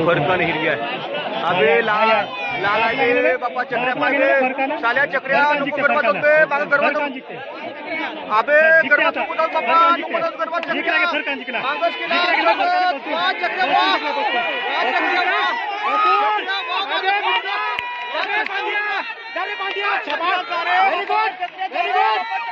फरकन हिरग्या अबे लाला गे बापा चक्र्या पागे साल्या चक्र्या नको गरबा चलते मागे गरबा अबे गरबा चुकू जाऊ बापा नको गरबा चक्र्या मागस केला वाह चक्र्या वाह चक्र्या वाह अबे पांड्या शाबाश वेरी गुड